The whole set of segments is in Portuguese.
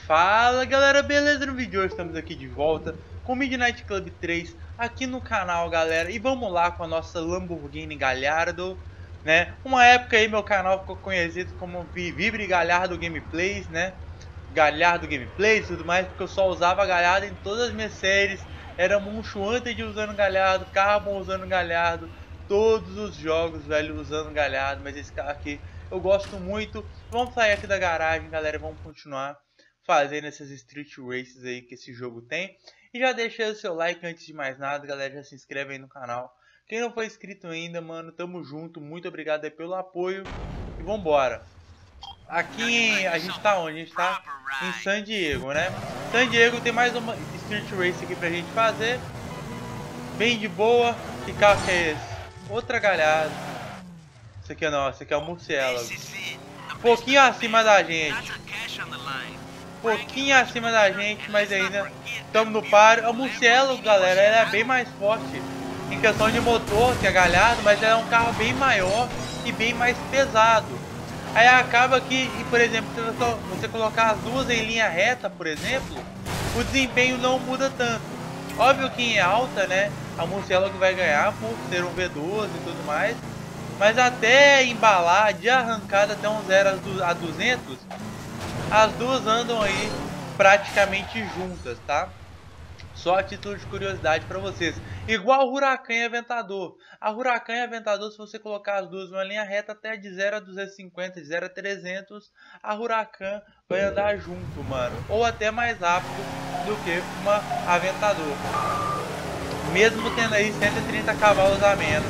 Fala galera, beleza? No vídeo de hoje estamos aqui de volta com Midnight Club 3 aqui no canal, galera. E vamos lá com a nossa Lamborghini Gallardo, né? Uma época aí meu canal ficou conhecido como Vibre Gallardo Gameplays, né? Gallardo Gameplays e tudo mais, porque eu só usava Gallardo em todas as minhas séries. Era Monchuanted usando Gallardo, Carbon usando Gallardo, todos os jogos, velho, usando Gallardo. Mas esse carro aqui eu gosto muito. Vamos sair aqui da garagem, galera, vamos continuar fazendo essas Street Races aí que esse jogo tem. E já deixa o seu like antes de mais nada, galera, já se inscreve aí no canal. Quem não foi inscrito ainda, mano, tamo junto, muito obrigado aí pelo apoio e vambora. Aqui a gente tá onde? A gente tá em San Diego, né? San Diego tem mais uma Street Race aqui pra gente fazer. Bem de boa. Que carro que é esse? Outra Gallardo. Isso aqui não, esse aqui é o Murciélago. Um pouquinho acima da gente. Pouquinho acima da gente, mas ainda estamos no páreo. O Murciélago, galera, ela é bem mais forte em questão de motor que a Gallardo, mas ela é um carro bem maior e bem mais pesado. Aí acaba que, por exemplo, se você colocar as duas em linha reta, por exemplo, o desempenho não muda tanto. Óbvio que em alta, né, a Murciélago vai ganhar por ser um V12 e tudo mais, mas até embalar de arrancada até um 0 a 200, as duas andam aí praticamente juntas, tá? Só a título de curiosidade para vocês. Igual o Huracan e Aventador. A Huracan e Aventador, se você colocar as duas numa linha reta, até de 0 a 250, de 0 a 300, a Huracan vai andar junto, mano. Ou até mais rápido do que uma Aventador. Mesmo tendo aí 130 cavalos a menos.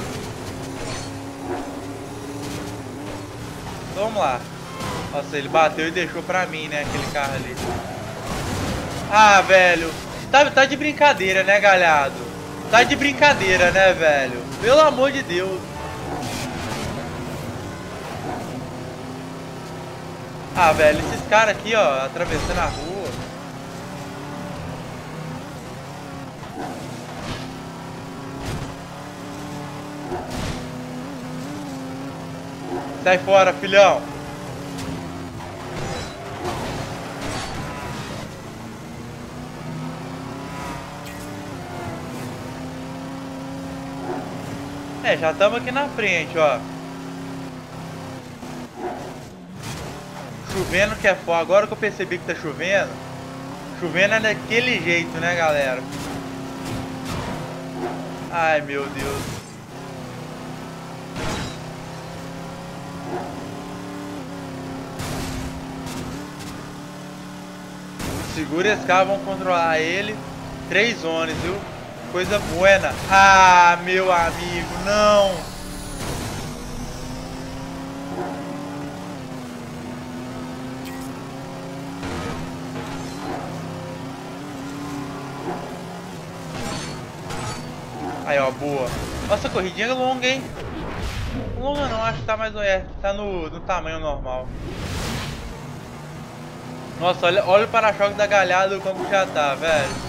Vamos lá. Nossa, ele bateu e deixou pra mim, né, aquele carro ali. Ah, velho. Tá de brincadeira, né, Gallardo? Tá de brincadeira, né, velho? Pelo amor de Deus. Ah, velho, esses caras aqui, ó, atravessando a rua. Sai fora, filhão. É, já estamos aqui na frente, ó. Chovendo que é foda. Agora que eu percebi que tá chovendo. Chovendo é daquele jeito, né, galera? Ai, meu Deus. Segura esse carro, vamos controlar ele. 3 zonas, viu? Coisa buena. Ah, meu amigo, não. Aí, ó, boa. Nossa, corridinha longa, hein? Longa não, acho que tá mais... tá no tamanho normal. Nossa, olha o para-choque da Gallardo como já tá, velho.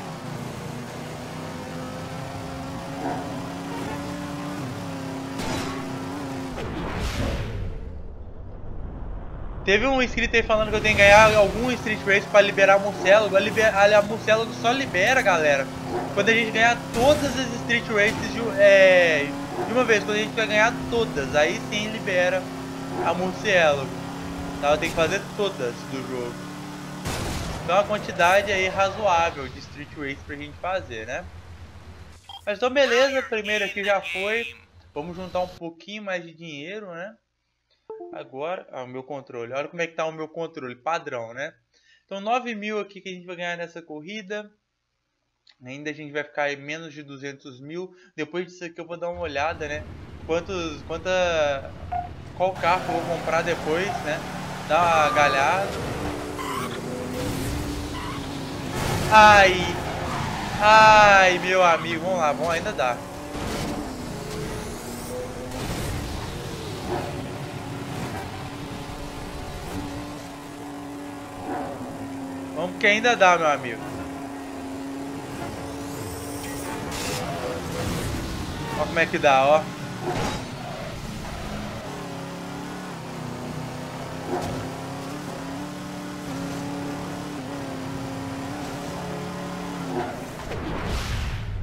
Teve um inscrito aí falando que eu tenho que ganhar algum Street Race para liberar a Murciélago. A Murciélago só libera, galera, quando a gente ganhar todas as Street Races de uma vez. Quando a gente vai ganhar todas, aí sim libera a Murciélago. Tá? Tem que fazer todas do jogo. Então a quantidade aí razoável de Street Race pra gente fazer, né? Mas então beleza, primeiro aqui já foi. Vamos juntar um pouquinho mais de dinheiro, né? Agora, o meu controle. Olha como é que tá o meu controle, padrão, né? Então 9 mil aqui que a gente vai ganhar nessa corrida. Ainda a gente vai ficar em menos de 200 mil. Depois disso aqui eu vou dar uma olhada, né? Qual carro eu vou comprar depois, né? Dá uma Gallardo. Ai, meu amigo, vamos lá, vamos, ainda dá. Vamos que ainda dá, meu amigo. Olha como é que dá, ó.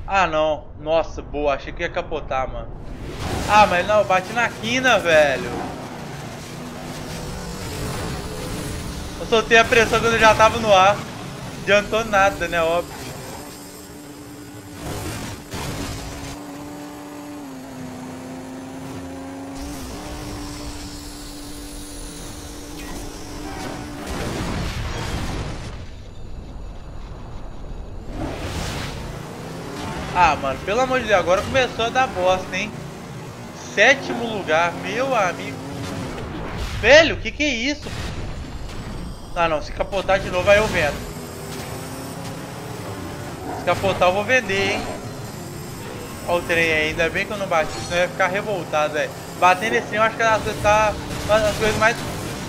Ah, não. Nossa, boa. Achei que ia capotar, mano. Ah, mas não. Bati na quina, velho. Eu soltei a pressão quando eu já tava no ar. Não adiantou nada, né? Óbvio. Ah, mano, pelo amor de Deus, agora começou a dar bosta, hein? 7º lugar, meu amigo. Velho, que é isso? Ah, não, se capotar de novo aí eu vendo. Se capotar eu vou vender, hein? Olha o trem aí, ainda bem que eu não bati, senão eu ia ficar revoltado, velho. Batendo esse trem eu acho que tá uma das coisas mais...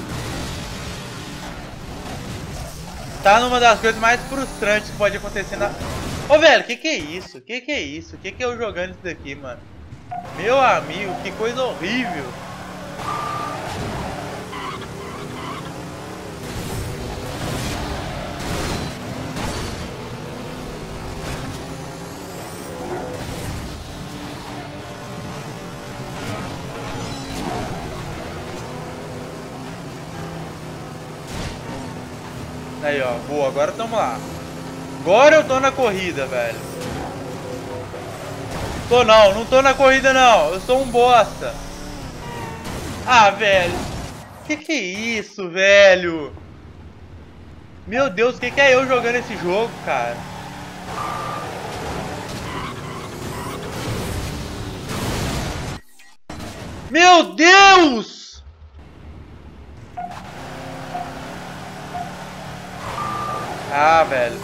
Tá numa das coisas mais frustrantes que pode acontecer na... Ô, velho, que é isso? Que é isso? Que é eu jogando isso daqui, mano? Meu amigo, que coisa horrível. Aí, ó, boa, agora tamo lá. Agora eu tô na corrida, velho. Tô não, não tô na corrida não. Eu sou um bosta. Ah, velho. Que é isso, velho? Meu Deus, o que é eu jogando esse jogo, cara? Meu Deus! Ah, velho.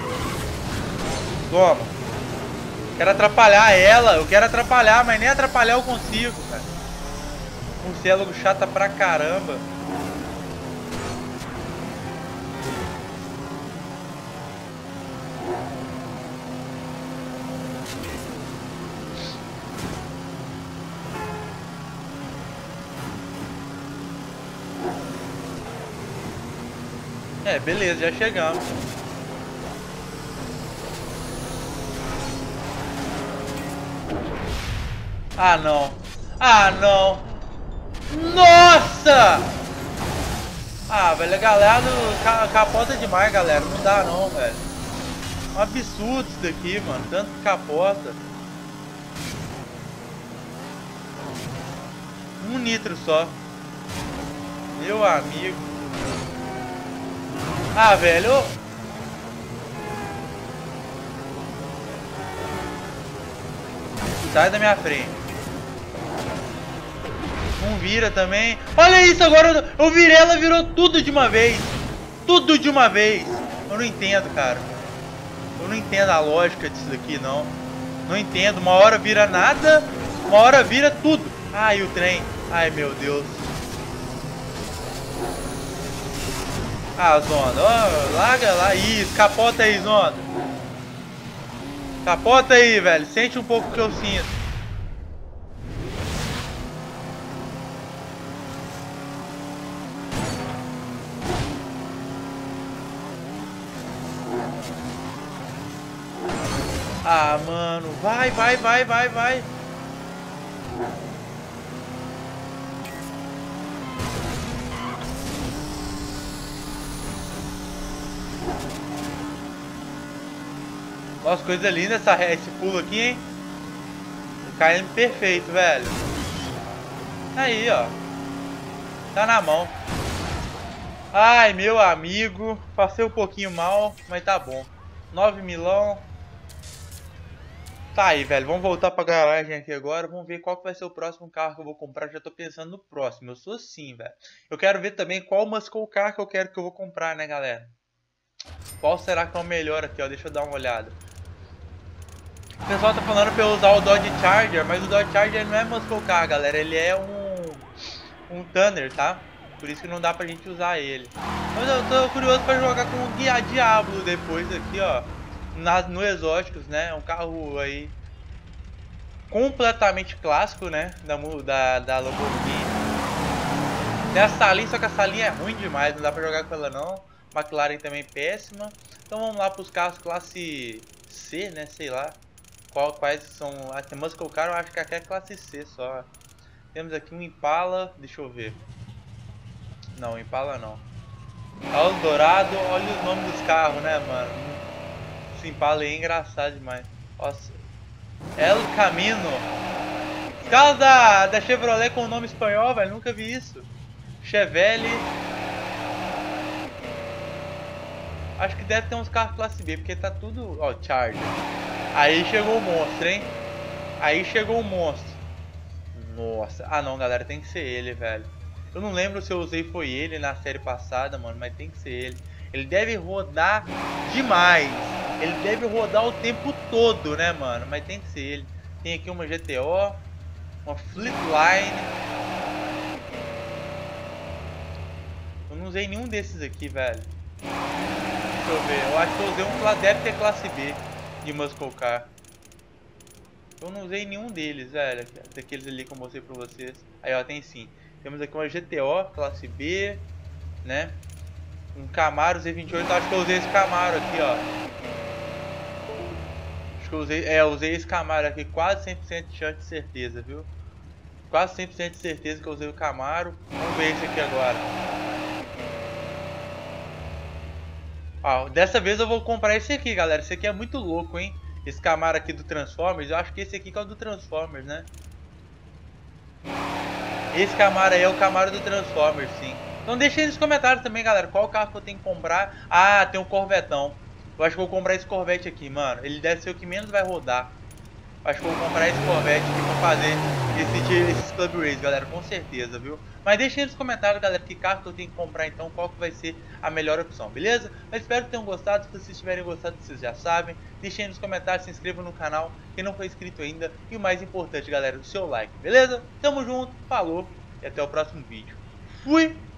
Toma. Quero atrapalhar ela. Eu quero atrapalhar, mas nem atrapalhar eu consigo, cara. Murciélago chata pra caramba. É, beleza, já chegamos. Ah, não. Ah, não. Nossa! Ah, velho, a galera capota demais, galera. Não dá não, velho. Um absurdo isso daqui, mano. Tanto que capota. Um nitro só. Meu amigo. Ah, velho. Sai da minha frente. Não vira também. Olha isso, agora eu virei, ela virou tudo de uma vez. Tudo de uma vez. Eu não entendo, cara. Eu não entendo a lógica disso daqui, não. Não entendo. Uma hora vira nada, uma hora vira tudo. Ai, o trem. Ai, meu Deus. Ah, Zonda. Oh, larga lá. Isso, capota aí, Zonda. Capota aí, velho. Sente um pouco o que eu sinto. Ah, mano. Vai, vai, vai, vai, vai. Nossa, coisa linda esse pulo aqui, hein? KM perfeito, velho. Aí, ó. Tá na mão. Ai, meu amigo. Passei um pouquinho mal, mas tá bom. 9 milão. Tá aí, velho. Vamos voltar pra garagem aqui agora. Vamos ver qual que vai ser o próximo carro que eu vou comprar. Já tô pensando no próximo. Eu sou assim, velho. Eu quero ver também qual muscle car que eu quero que eu vou comprar, né, galera? Qual será que é o melhor aqui, ó? Deixa eu dar uma olhada. O pessoal tá falando pra eu usar o Dodge Charger, mas o Dodge Charger não é muscle car, galera. Ele é um Thunder, tá? Por isso que não dá pra gente usar ele. Mas eu tô curioso pra jogar com o Guia Diablo depois aqui, ó. No Exóticos, né? Um carro aí completamente clássico, né? Da Lamborghini. Tem a salinha, só que a salinha é ruim demais, não dá pra jogar com ela não. McLaren também péssima. Então vamos lá pros carros classe C, né? Sei lá. quais são. A tem Muscle Car, eu acho que aqui é classe C só. Temos aqui um Impala, deixa eu ver. Não, Impala não. Eldorado, olha os nomes dos carros, né, mano? Esse Impala aí é engraçado demais. Nossa. El Camino. Os carros da Chevrolet com o nome espanhol, velho, nunca vi isso. Chevelle. Acho que deve ter uns carros classe B, porque tá tudo... Ó, Charger. Aí chegou o monstro, hein? Aí chegou o monstro. Nossa. Ah, não, galera. Tem que ser ele, velho. Eu não lembro se eu usei foi ele na série passada, mano. Mas tem que ser ele. Ele deve rodar demais. Ele deve rodar o tempo todo, né, mano? Mas tem que ser ele. Tem aqui uma GTO. Uma Fleetline. Eu não usei nenhum desses aqui, velho. Deixa eu ver, eu acho que eu usei um, deve ter classe B de Muscle Car. Eu não usei nenhum deles, velho, daqueles ali que eu mostrei pra vocês. Aí, ó, tem sim. Temos aqui uma GTO, classe B, né? Um Camaro Z28, acho que eu usei esse Camaro aqui, ó. Acho que eu usei, eu usei esse Camaro aqui, quase 100% de chance de certeza, viu? Quase 100% de certeza que eu usei o Camaro. Vamos ver esse aqui agora. Ó, dessa vez eu vou comprar esse aqui, galera. Esse aqui é muito louco, hein? Esse Camaro aqui do Transformers. Eu acho que esse aqui que é o do Transformers, né? Esse Camaro aí é o Camaro do Transformers, sim. Então deixa aí nos comentários também, galera. Qual carro que eu tenho que comprar? Ah, tem um Corvetão. Eu acho que eu vou comprar esse Corvette aqui, mano. Ele deve ser o que menos vai rodar. Acho que eu vou comprar esse Corvette aqui pra fazer esses Club Race, galera, com certeza, viu? Mas deixa aí nos comentários, galera, que carro que eu tenho que comprar então, qual que vai ser a melhor opção, beleza? Mas espero que tenham gostado, se vocês tiverem gostado, vocês já sabem. Deixa aí nos comentários, se inscreva no canal, quem não foi inscrito ainda. E o mais importante, galera, o seu like, beleza? Tamo junto, falou e até o próximo vídeo. Fui!